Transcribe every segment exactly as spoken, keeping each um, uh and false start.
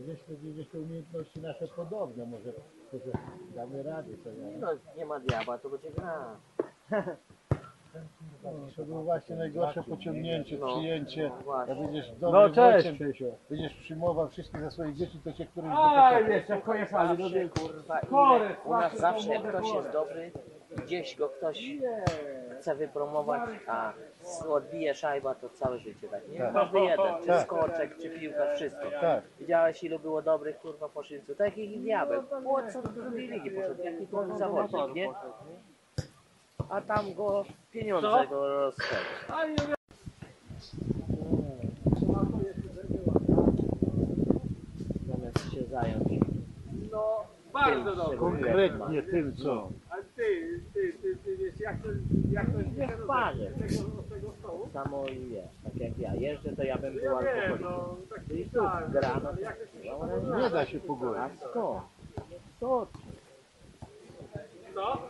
żeśmy, żeśmy umiejętności nasze podobne, może, może damy radę sobie. No nie ma diabła, to będzie gra. No, to było właśnie najgorsze pociągnięcie, No, przyjęcie. właśnie. Jak będziesz No dobrym cześć, ojcem, Krzysiu. będziesz przyjmował wszystkich za swoich dzieci, to cię któryś Aj, będzie wiesz, jak pojechali do Zawsze, Wielku. kurwa, Chory, ile, u nas słabszy, zawsze to jak młode ktoś chory. jest dobry, gdzieś go ktoś Nie. chce wypromować, a odbije szajba, to całe życie tak, nie? Tak. Każdy jeden, czy Tak. skoczek, czy piłkarz, wszystko. Tak. Widziałeś ilu było dobrych, kurwa, poszylców, tak jak i diabeł. Po co do drugiej ligi poszedł, jaki to był zawodnik, nie? A tam go pieniądze Co? go rozchodzi. Zamiast się zająć. No, bardzo dobrze. Konkretnie tym, co? A ty, ty, ty, ty wiesz, jak to, jak to jest Idę w parze. z tego, z tego stołu? Samo i wiesz, tak jak ja jeżdżę, to ja bym był Ja wiem, alkoholikiem. no, tak I tu tak, gra, no ale jak to się to Nie da się pogodzić. A skąd? To Co?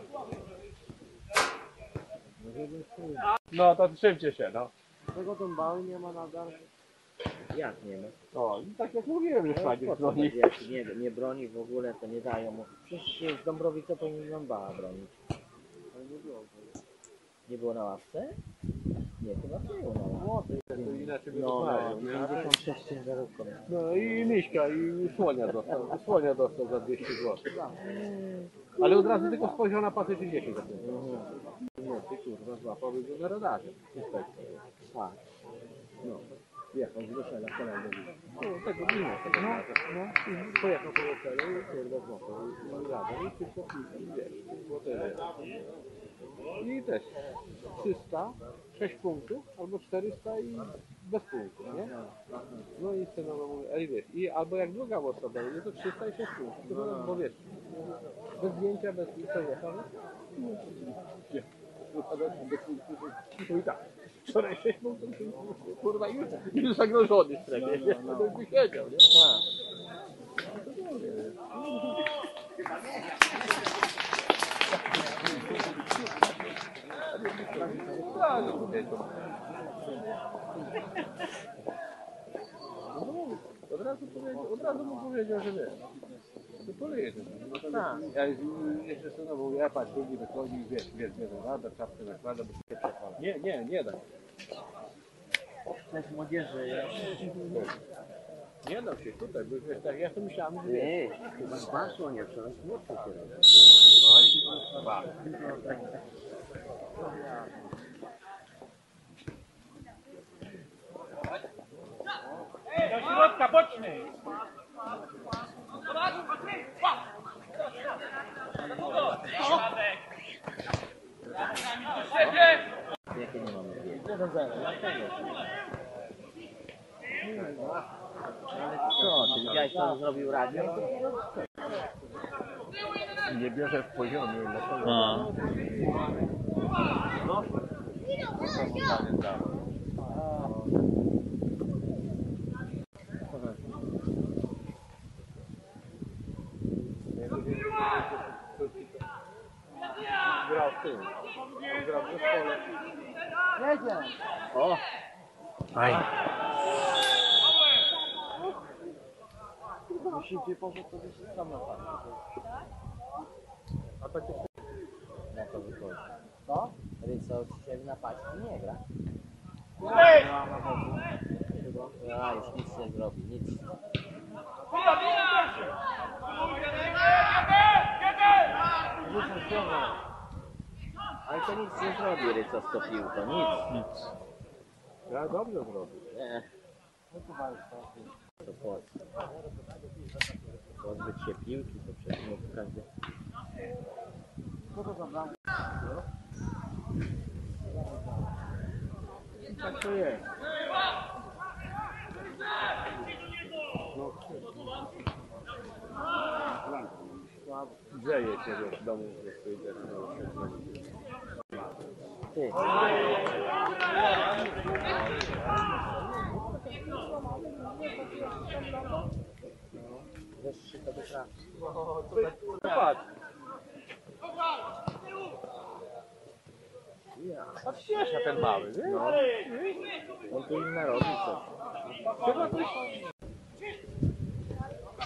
No to trzymcie się, no. tego dąbały nie ma nadal. Jak nie ma? O, i tak jak mówiłem, że No, szwagier po co broni. będzie, jak nie, nie broni w ogóle, to nie dają mu. Przecież z Dąbrowica powinien dąbała bronić. Nie było na ławce? Nie, chyba było na ławce. To inaczej by No, rozmawiał, nie? pięćdziesiąt sześć ciężarówką. No i Miśka, i słonia dostał. Słonia dostał za dwieście złotych. Ale od razu tylko spojrzał na pasy trzydzieści za tym. No ty kurwa, złapałby go na radarze. Inspektor. Tak. No. Jechał z Weszela, kolejny. No tego nie tego no, no. I pojechał po Weszelu i kurwa złapał. I radar i tylko pił. I wiesz, było tyle. I też trzysta, sześć punktów, albo czterysta i bez punktów, nie? No i cenowo mówię, ale wiesz, i albo jak druga osoba, nie to trzysta i sześć punktów, to, bo wiesz, bez zdjęcia, bez nic, to jechał. Nie, bez punktów, to i tak. Wczoraj sześć punktów, kurwa, już, już zagrożony w strefie, nie? To już by siedział, nie? Od razu powiedział, od razu mu powiedział, że wiesz, to poleje ten. No tak. Ja jeszcze stanował, ja patrz, drugi wychodzi, wiesz, wiesz, wiesz, radar, czapkę nakłada, bo się przechwala. Nie, nie, nie da. To jest młodzieży, ja. Nie dał się tutaj, bo wiesz, tak, ja to myślałem, że wiesz. Nie, chyba dwa słonie, coraz młodsze się robi. No i dwa. Do środka, boczny! Jakie nie mamy wiedzy? Ale co, ty widziałeś co on zrobił radio? Nie bierze w poziomie. A. Grał w tym. Grał w zespole. O! Aj. Szybciej poszedł, to by się sam napadł. A tak jest. Na to wychodzi. Co? Ryco dzisiaj w napaści nie gra. A, już nic nie zrobi, nic. Ale to nic nie zrobi Ryco z tą piłką, nic. Nic. Ja dobrze zrobił. Nie. To po co? Pozbyć się piłki, to przecież nie każdy. Tak to jest. No, grzeje się wiesz, w domu, że przyjdę. Ty. Wiesz, to by trafił. Patrz. Ja. Patrz się na ten mały, nie? No. On tu im narobi coś. Chyba coś...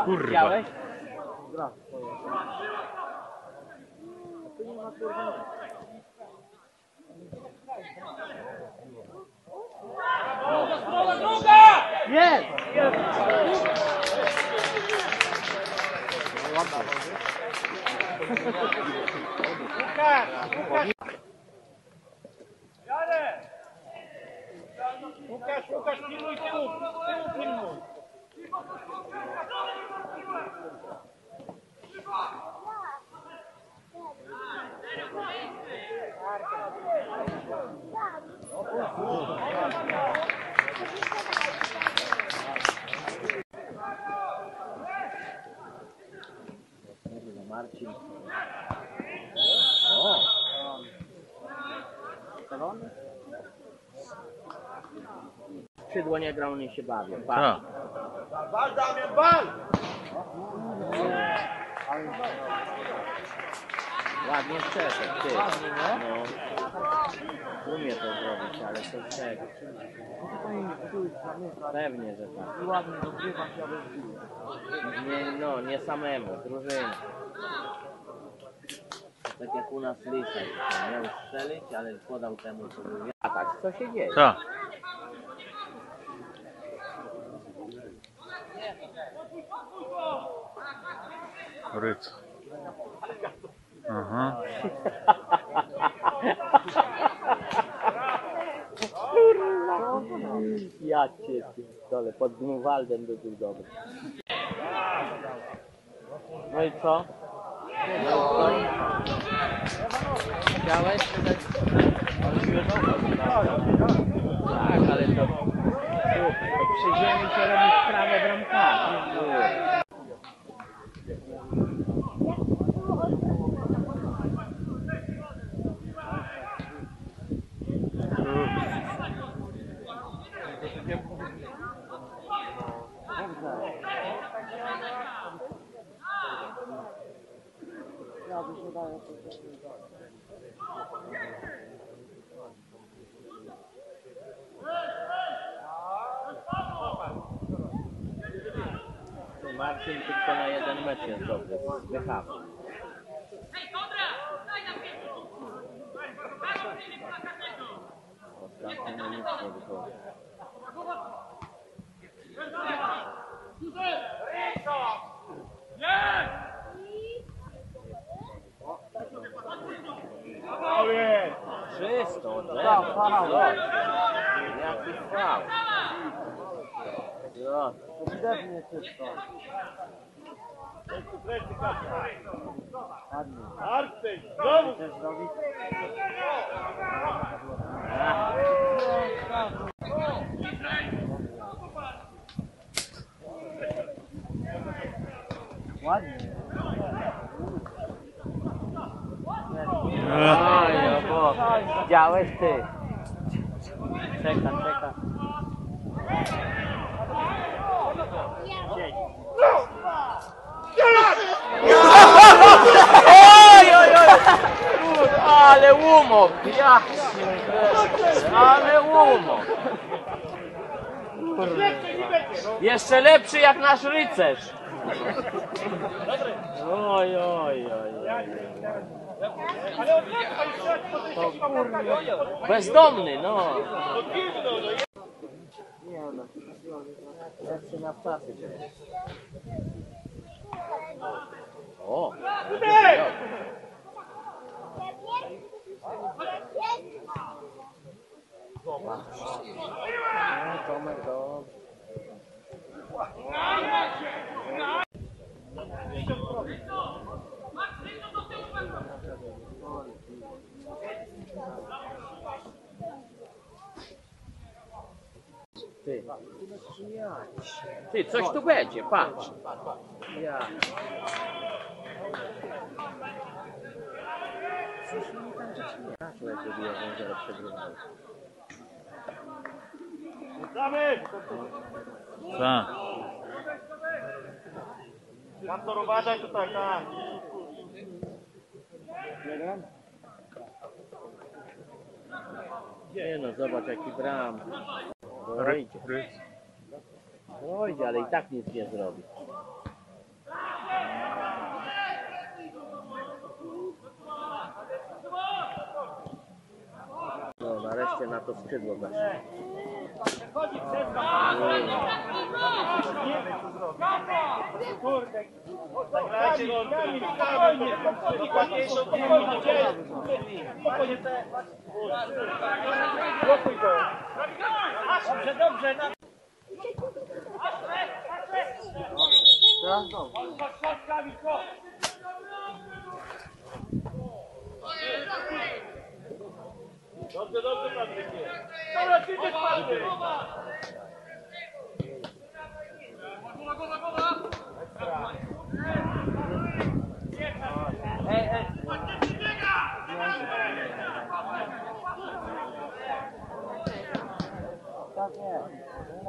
kurwa. Widziałeś? Tu nie ma kurwa. Jest! Łukasz, Łukasz, pilnuj tyłu, tyłu pilnuj. Marcin. O! Skrzydło nie grał, nie się bawią. Tak. Bal, Damian, bal! Ładnie przeszedł, ty. No. Umie to zrobić, ale to z tego. Pewnie, że tak. Ładnie dogrywa się, ale zbił. Nie, no, nie samemu, drużyna. Tak jak u nas Lisek, miał strzelić, ale podał temu, co był atak. Co się dzieje? Tak. Ryc. Aha. Ja cię dole, pod Grunwaldem by był dobry. No i co? No i co? Chciałeś? Tak, ale to... Słuchaj, to przy ziemi się robi sprawę bramkarza. Marcin tylko na jeden mecz jest dobry. Wycham. Ostatnio nic nie wychodzi. Czysto, od lewa. Jaki fał. No, Ewidentnie czysto. Artyś, znowu! Chcesz zrobić? Ładnie. Oj, bo widziałeś ty? Czeka, czeka. Oj, oj, oj! Ale łumok! Ja! Ale łumok! Jeszcze lepszy jak nasz rycerz! Oj, oj, oj, oj. To kurwa. Bezdomny, no. Nie no. Lepszy na wczasy. O! No, Tomek, to... Ty. Ty, coś tu będzie, patrz. Ja. Coś mi tam rzeczy nie. Patrz, jak robię, że zaraz przegrywały. Damy! Tak. Tam to uważaj tutaj, tak. Jeden? Nie no, zobacz jaki bram. Ryc. Dojdzie, dojdzie, ale i tak nic nie zrobi. żeście na to skrzydło weszli. Dobrze, dobrze. Dobrze, dobrze, Patrykie. Dobra, ty nie Patryk. Ej, ej. Tak nie.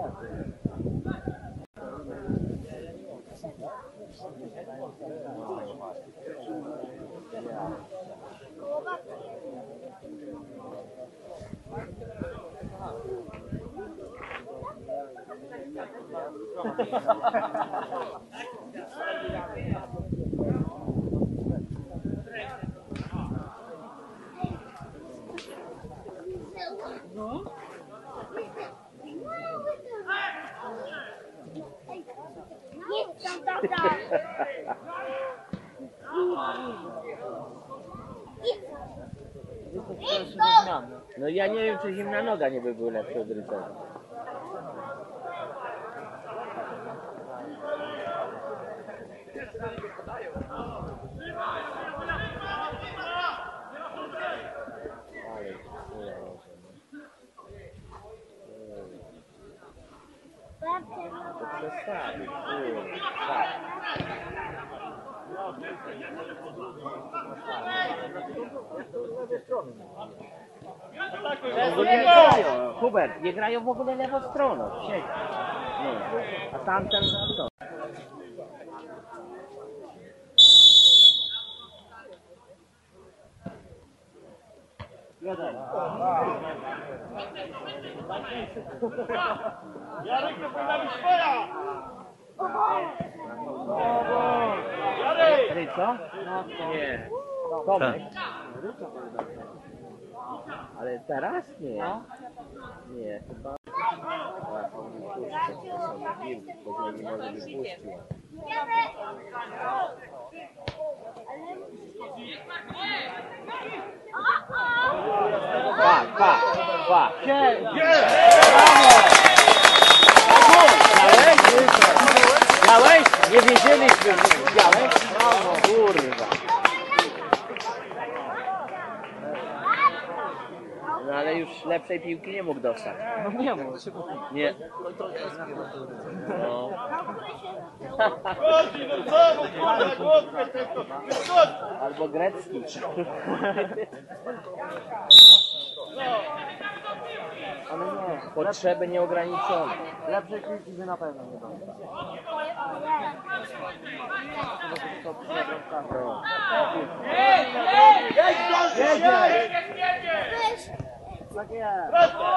No ja nie wiem, czy zimna noga nie by był lepszy od rycerza. To przesadzi, tak. W ogóle nie grają, Hubert, nie grają w ogóle lewą stroną, siedzi. No. A tamten co? Jarek, to powinna być twoja! Jarek! Ry, co? Nie. Tomek? Ale teraz nie. Nie, chyba. Teraz on mi puści, to sobie bił, bo nie może by puścił. Pa, pa, pa. Brawo! Miałeś? Nie wiedzieliśmy, że widziałeś? Kurwa. No ale już lepszej piłki nie mógł dostać. No nie mógł, szybko. Nie. No. Chodzi, no co, bo kurwa, głowkę tylko. Albo grecki. Ale nie. Potrzeby nieograniczone. Lepszej piłki by na pewno nie było. No. Tak jest.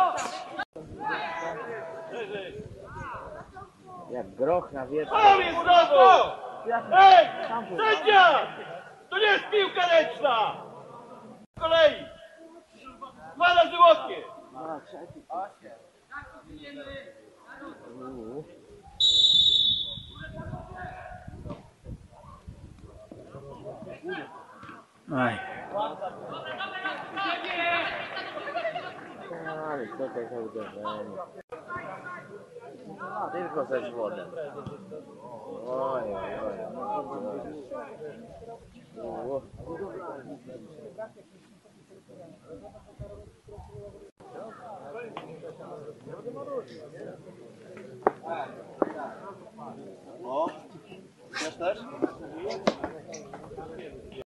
Jak groch na wietrze. Tam jest znowu! Ej! Sędzia! To nie jest piłka ręczna! Z kolei! Dwa razy łokcie! Aj. Ale co to za uderzenie? Tylko ze zwodem. Oj, oj, oj. U.